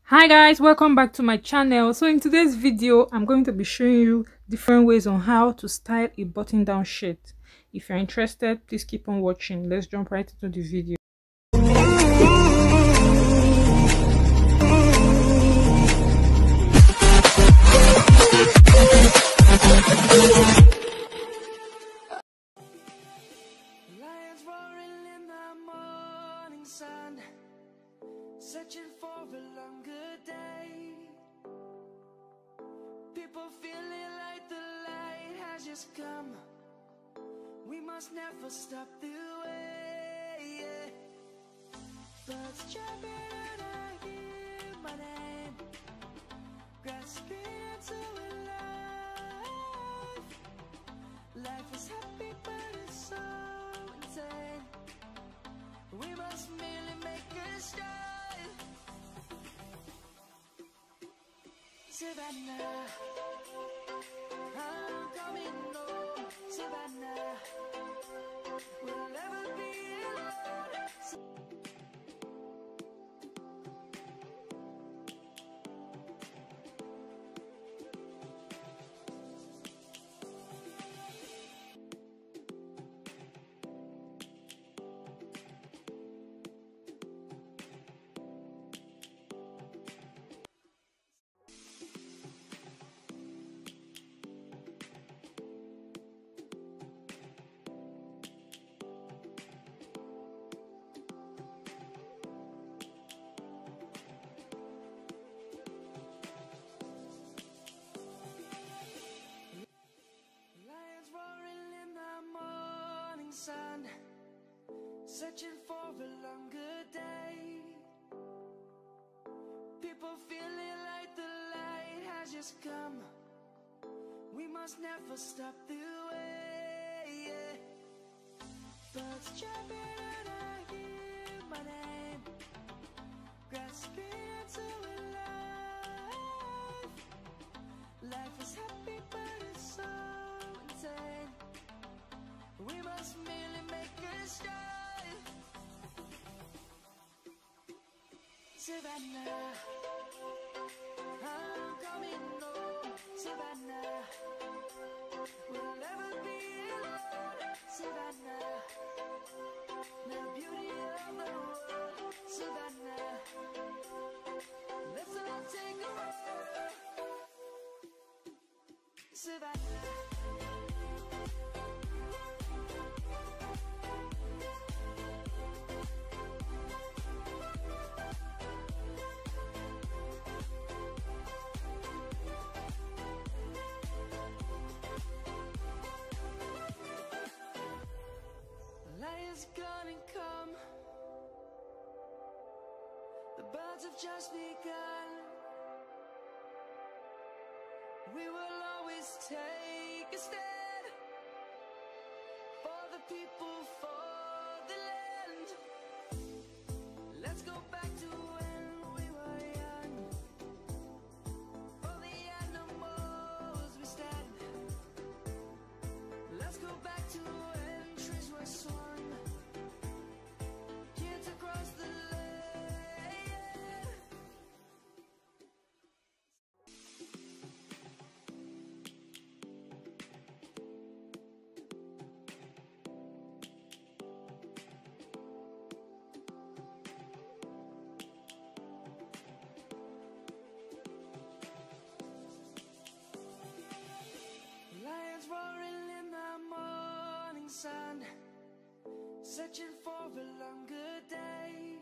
Hi guys, welcome back to my channel. So in today's video I'm going to be showing you different ways on how to style a button down shirt. If you're interested, please keep on watching. Let's jump right into the video. Lions roaring in the morning sun, searching for a longer day. People feeling like the light has just come. We must never stop the way, yeah. Birds chirping and I hear my name, grasping into life. Life is happy but it's so insane. We must merely make a start. Savannah, I'm coming home. Savannah, we'll never be alone. Lions roaring in the morning sun, searching for a longer day. People feeling like the light has just come. We must never stop the way, yeah. Birds chirping and I hear my name, grasping into life. Life is happy but it's so insane. We must merely make a start. Savannah, I'm coming home. Savannah, we'll never be alone. Savannah, the beauty of the world. Savannah, let's all take a ride. Savannah. Lion's gonna come. The birds have just begun. We will always take a stand for the people, for the land. Let's go back to when we were young. For the animals we stand. Let's go back to when trees were swung, kids across the land. Lions roaring in the morning sun, searching for a longer day.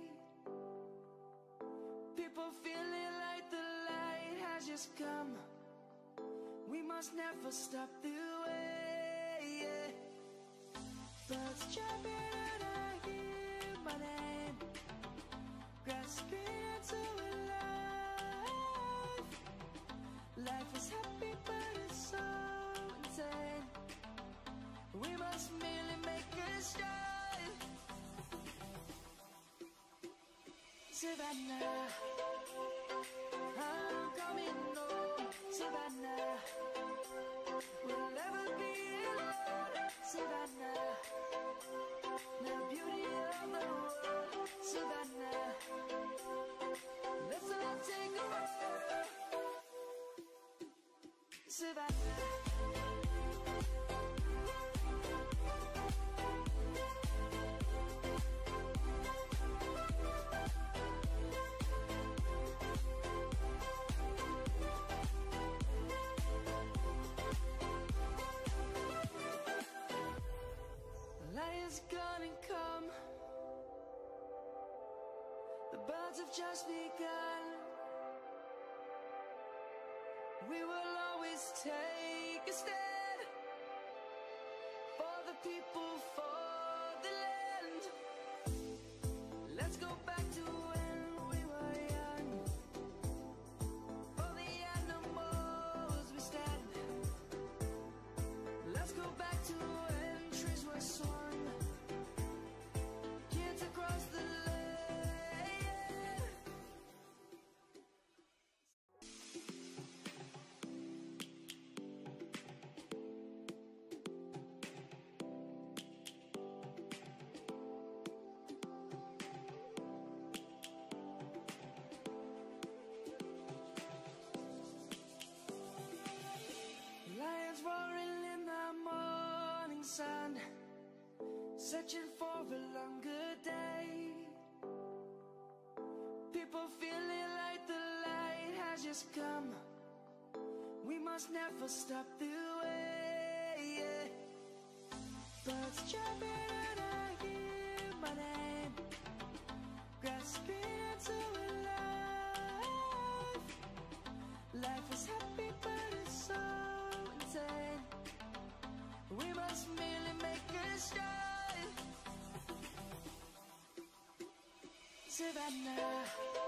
People feeling like the light has just come. We must never stop the way, yeah. Birds chirping and I hear my name, grasping into life. Life is happy but it's so insane. We must merely make a start. Savannah, I'm coming home. Savannah, we'll never be alone. Savannah, the beauty of the world. Savannah, let's all take a birds have just begun. We will always take a stand for the people, for the land. Let's go back to when we were young. For the animals we stand. Let's go back to when trees were swung. Kids across the land. Lions roaring in the morning sun, searching for a longer day. People feeling like the light has just come. We must never stop the way. Birds chirping and I hear my name, grasping into a life. Life is happy but it's so insane. We must merely make a start. Savannah,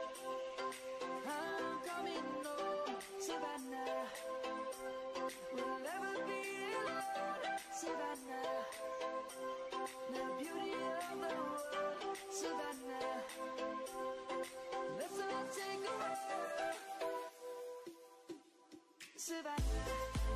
I'm coming home. Savannah, we'll never be alone. Savannah, the beauty of the world. Savannah, let's all take a walk. Savannah.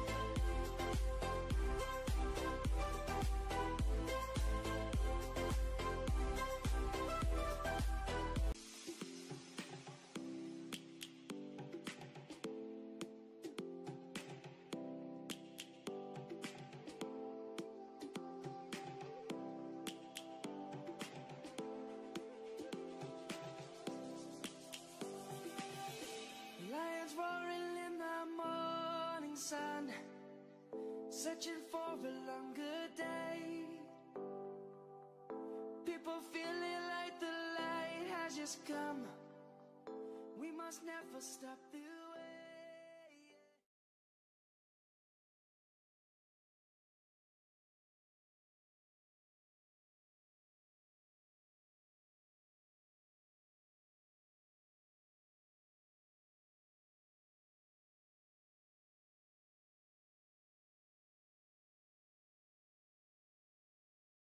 Lions roaring in the morning sun, searching for a longer day. People feeling like the light has just come. We must never stop the